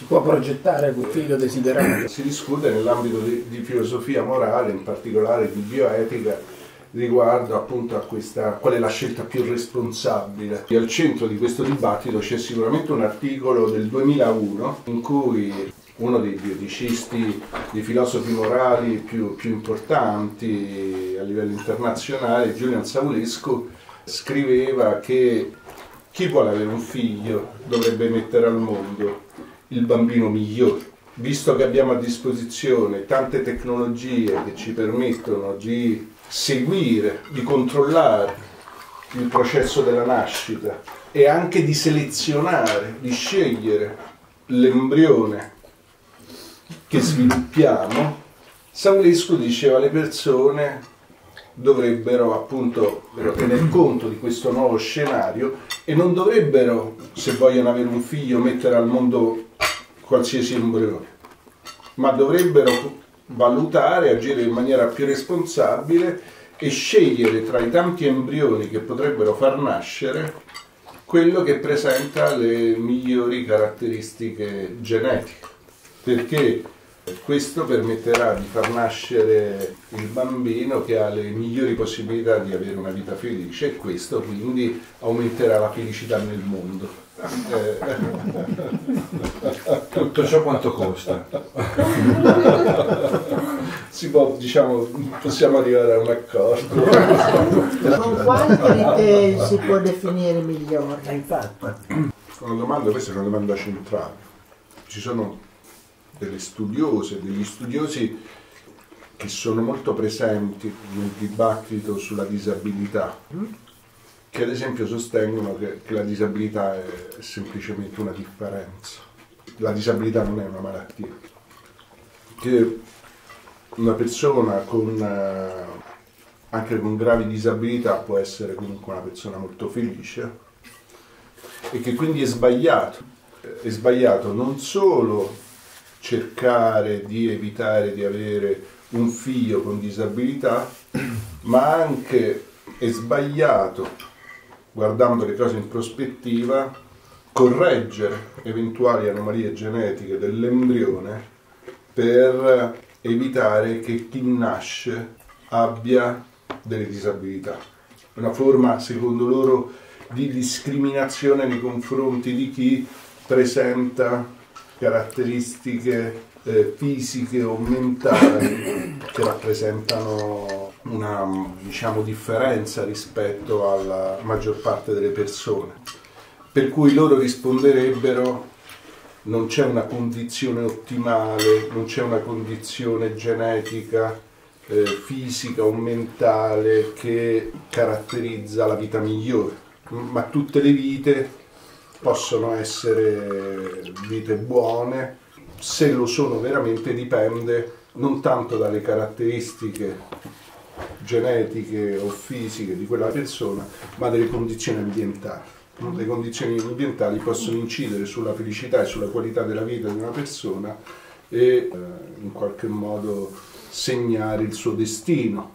può progettare quel figlio desiderato. Si discute nell'ambito di filosofia morale, in particolare di bioetica, riguardo appunto a qual è la scelta più responsabile. E al centro di questo dibattito c'è sicuramente un articolo del 2001 in cui uno dei bioticisti, dei filosofi morali più importanti a livello internazionale, Julian Savulescu, scriveva che chi vuole avere un figlio dovrebbe mettere al mondo il bambino migliore. Visto che abbiamo a disposizione tante tecnologie che ci permettono di seguire, di controllare il processo della nascita e anche di selezionare, di scegliere l'embrione che sviluppiamo, Savulescu diceva le persone dovrebbero appunto tener conto di questo nuovo scenario e non dovrebbero, se vogliono avere un figlio, mettere al mondo qualsiasi embrione, ma dovrebbero valutare, agire in maniera più responsabile e scegliere tra i tanti embrioni che potrebbero far nascere quello che presenta le migliori caratteristiche genetiche, perché questo permetterà di far nascere il bambino che ha le migliori possibilità di avere una vita felice e questo quindi aumenterà la felicità nel mondo. Tutto ciò quanto costa? Possiamo arrivare a un accordo. Con quali criteri si può definire migliore? Infatti. Questa è una domanda centrale. Ci sono delle studiose, degli studiosi che sono molto presenti nel dibattito sulla disabilità, che ad esempio sostengono che la disabilità è semplicemente una differenza. La disabilità non è una malattia. Che una persona anche con gravi disabilità può essere comunque una persona molto felice e che quindi è sbagliato non solo cercare di evitare di avere un figlio con disabilità, ma anche è sbagliato, guardando le cose in prospettiva, correggere eventuali anomalie genetiche dell'embrione per evitare che chi nasce abbia delle disabilità. Una forma, secondo loro, di discriminazione nei confronti di chi presenta caratteristiche fisiche o mentali che rappresentano una, differenza rispetto alla maggior parte delle persone. Per cui loro risponderebbero: non c'è una condizione ottimale, non c'è una condizione genetica, fisica o mentale che caratterizza la vita migliore, ma tutte le vite possono essere vite buone. Se lo sono veramente dipende non tanto dalle caratteristiche genetiche o fisiche di quella persona, ma dalle condizioni ambientali. Le condizioni ambientali possono incidere sulla felicità e sulla qualità della vita di una persona e in qualche modo segnare il suo destino.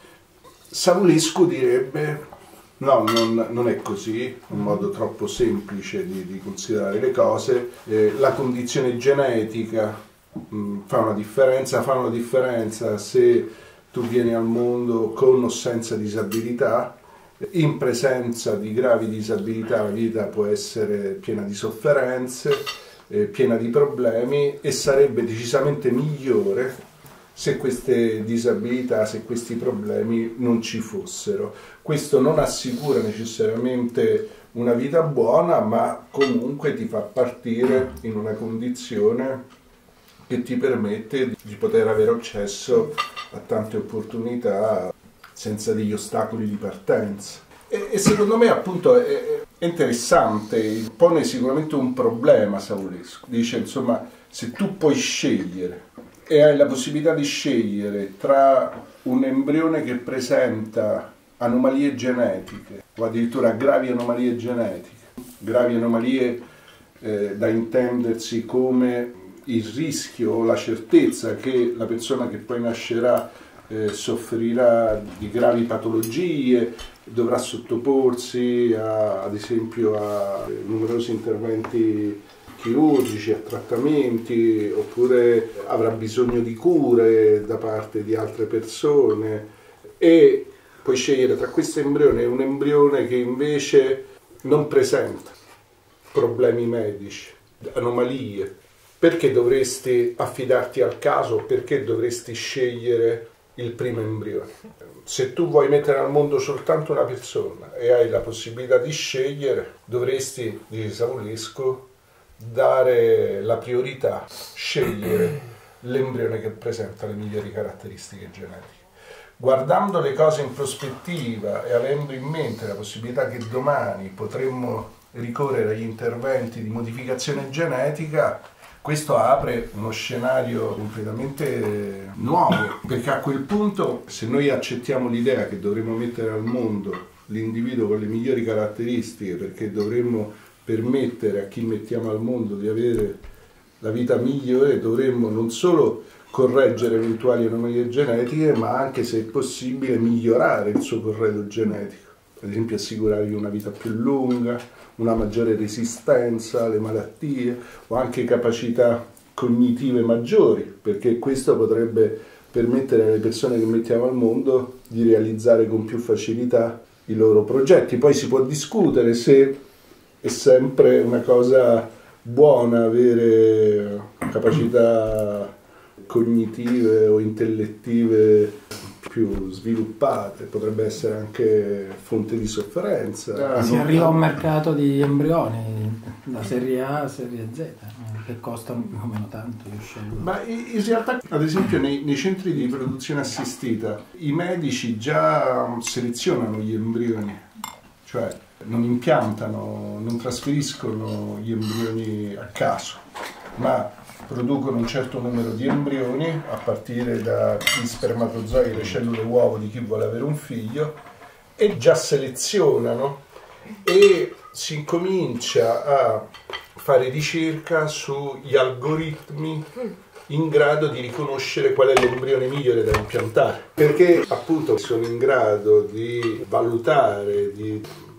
Savulescu direbbe: no, non è così, un modo troppo semplice di considerare le cose. La condizione genetica fa una differenza se tu vieni al mondo con o senza disabilità. In presenza di gravi disabilità la vita può essere piena di sofferenze, piena di problemi, e sarebbe decisamente migliore se queste disabilità, se questi problemi non ci fossero. Questo non assicura necessariamente una vita buona, ma comunque ti fa partire in una condizione che ti permette di poter avere accesso a tante opportunità senza degli ostacoli di partenza. E secondo me appunto è interessante, pone sicuramente un problema Savulescu. Dice, insomma, se tu puoi scegliere e hai la possibilità di scegliere tra un embrione che presenta anomalie genetiche o addirittura gravi anomalie genetiche, gravi anomalie da intendersi come il rischio o la certezza che la persona che poi nascerà soffrirà di gravi patologie, dovrà sottoporsi ad esempio a numerosi interventi chirurgici, a trattamenti, oppure avrà bisogno di cure da parte di altre persone, e puoi scegliere tra questo embrione e un embrione che invece non presenta problemi medici, anomalie. Perché dovresti affidarti al caso? Perché dovresti scegliere il primo embrione? Se tu vuoi mettere al mondo soltanto una persona e hai la possibilità di scegliere, dovresti, dice Savulescu, dare la priorità, scegliere l'embrione che presenta le migliori caratteristiche genetiche. Guardando le cose in prospettiva e avendo in mente la possibilità che domani potremmo ricorrere agli interventi di modificazione genetica, questo apre uno scenario completamente nuovo, perché a quel punto, se noi accettiamo l'idea che dovremmo mettere al mondo l'individuo con le migliori caratteristiche, perché dovremmo permettere a chi mettiamo al mondo di avere la vita migliore, dovremmo non solo correggere eventuali anomalie genetiche, ma anche, se è possibile, migliorare il suo corredo genetico. Ad esempio assicurargli una vita più lunga, una maggiore resistenza alle malattie o anche capacità cognitive maggiori, perché questo potrebbe permettere alle persone che mettiamo al mondo di realizzare con più facilità i loro progetti. Poi si può discutere se è sempre una cosa buona avere capacità cognitive o intellettive più sviluppate, potrebbe essere anche fonte di sofferenza. Si arriva a un mercato di embrioni da serie A a serie Z che costano più o meno tanto. Io scelgo. Ma in realtà, ad esempio, nei centri di riproduzione assistita i medici già selezionano gli embrioni, cioè non impiantano, non trasferiscono gli embrioni a caso, ma producono un certo numero di embrioni a partire dagli spermatozoi, le cellule uovo di chi vuole avere un figlio, e già selezionano, e si incomincia a fare ricerca sugli algoritmi in grado di riconoscere qual è l'embrione migliore da impiantare, perché appunto sono in grado di valutare, di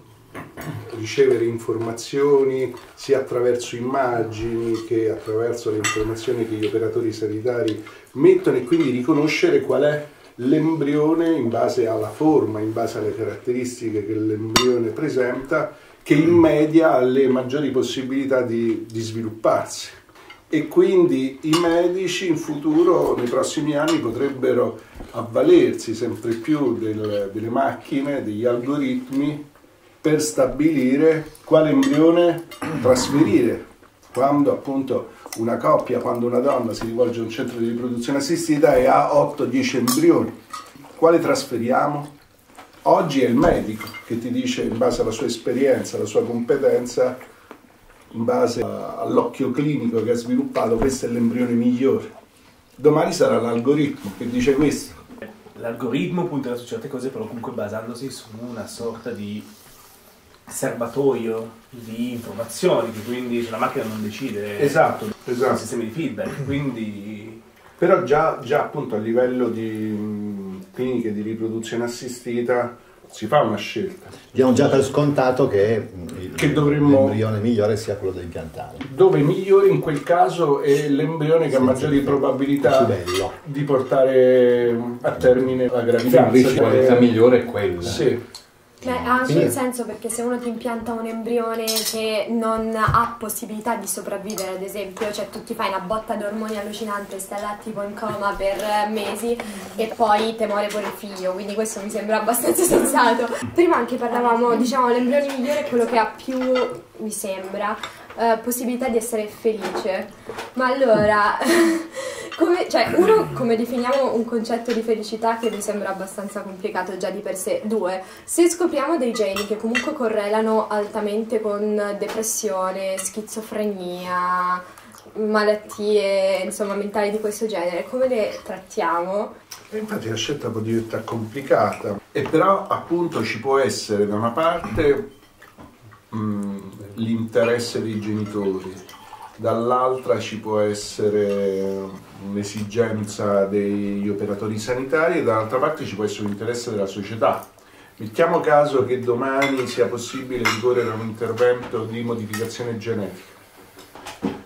ricevere informazioni sia attraverso immagini che attraverso le informazioni che gli operatori sanitari mettono, e quindi riconoscere qual è l'embrione in base alla forma, in base alle caratteristiche che l'embrione presenta, che in media ha le maggiori possibilità di svilupparsi. E quindi i medici in futuro, nei prossimi anni, potrebbero avvalersi sempre più delle macchine, degli algoritmi, per stabilire quale embrione trasferire. Quando appunto una coppia, quando una donna si rivolge a un centro di riproduzione assistita e ha 8-10 embrioni, quale trasferiamo? Oggi è il medico che ti dice, in base alla sua esperienza, alla sua competenza, in base all'occhio clinico che ha sviluppato, questo è l'embrione migliore. Domani sarà l'algoritmo che dice questo. L'algoritmo punterà su certe cose, però comunque basandosi su una sorta di serbatoio di informazioni, che quindi la macchina non decide. Esatto. Un sistema di feedback, quindi... Però già appunto a livello di cliniche di riproduzione assistita si fa una scelta. Diamo già per scontato che l'embrione migliore sia quello da impiantare. Dove migliore in quel caso è l'embrione che ha maggiori probabilità di portare a termine la gravidanza. La qualità migliore è quella. Sì. Beh, ha anche un senso, perché se uno ti impianta un embrione che non ha possibilità di sopravvivere, ad esempio, cioè tu ti fai una botta di ormoni allucinante, stai là tipo in coma per mesi e poi te muore pure il figlio, quindi questo mi sembra abbastanza sensato. Prima anche parlavamo, diciamo, l'embrione migliore è quello che ha più, mi sembra, possibilità di essere felice. Ma allora, come definiamo un concetto di felicità, che mi sembra abbastanza complicato già di per sé. 2, se scopriamo dei geni che comunque correlano altamente con depressione, schizofrenia, malattie insomma mentali di questo genere, come le trattiamo? E infatti la scelta può diventare complicata, e però appunto ci può essere da una parte l'interesse dei genitori, dall'altra ci può essere un'esigenza degli operatori sanitari, e dall'altra parte ci può essere un interesse della società. Mettiamo caso che domani sia possibile ricorrere a un intervento di modificazione genetica.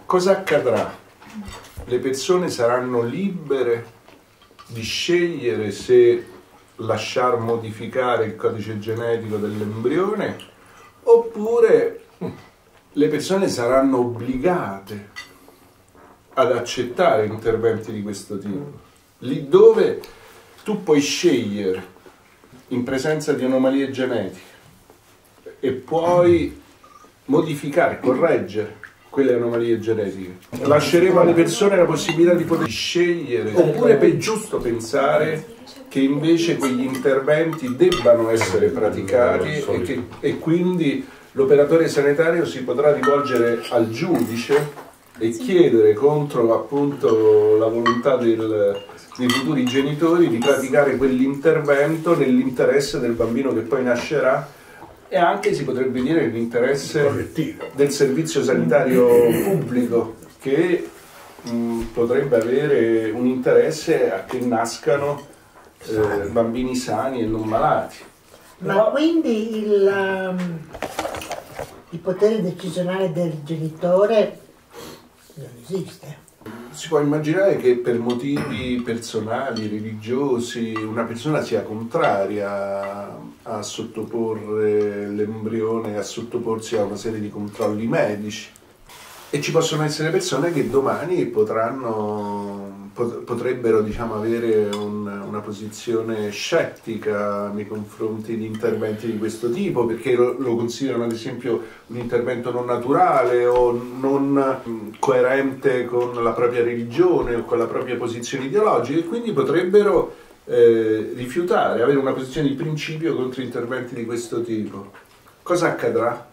cosa accadrà? Le persone saranno libere di scegliere se lasciar modificare il codice genetico dell'embrione, oppure le persone saranno obbligate ad accettare interventi di questo tipo, lì dove tu puoi scegliere in presenza di anomalie genetiche e puoi modificare, correggere quelle anomalie genetiche. Lasceremo alle persone la possibilità di poter scegliere, oppure è giusto pensare che invece quegli interventi debbano essere praticati e quindi l'operatore sanitario si potrà rivolgere al giudice e chiedere contro appunto la volontà dei futuri genitori di praticare quell'intervento nell'interesse del bambino che poi nascerà e anche, si potrebbe dire, nell'interesse del servizio sanitario pubblico, che potrebbe avere un interesse a che nascano bambini sani e non malati. Ma quindi il potere decisionale del genitore non esiste? Si può immaginare che per motivi personali, religiosi, una persona sia contraria a sottoporre l'embrione, a sottoporsi a una serie di controlli medici. E ci possono essere persone che domani potrebbero, diciamo, avere una posizione scettica nei confronti di interventi di questo tipo, perché lo considerano ad esempio un intervento non naturale o non coerente con la propria religione o con la propria posizione ideologica, e quindi potrebbero rifiutare, avere una posizione di principio contro interventi di questo tipo. Cosa accadrà?